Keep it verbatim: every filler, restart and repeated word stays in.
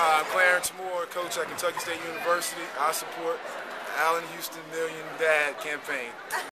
Uh, Clarence Moore, coach at Kentucky State University. I support the Allen Houston Million Dad campaign.